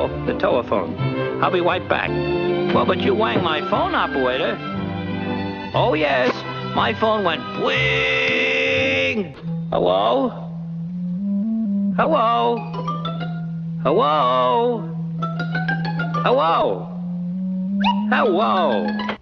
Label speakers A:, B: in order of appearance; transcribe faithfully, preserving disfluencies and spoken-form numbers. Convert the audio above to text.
A: call the telephone. I'll be right back. Well, but you rang my phone, operator. Oh, yes. My phone went bling. Hello? Hello? Hello? Hello? Hello?